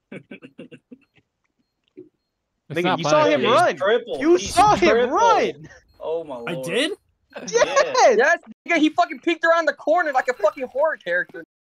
Nigga, you saw him run. You saw him run. Oh my lord. I did? Yes. Yes, nigga, he fucking peeked around the corner like a fucking horror character.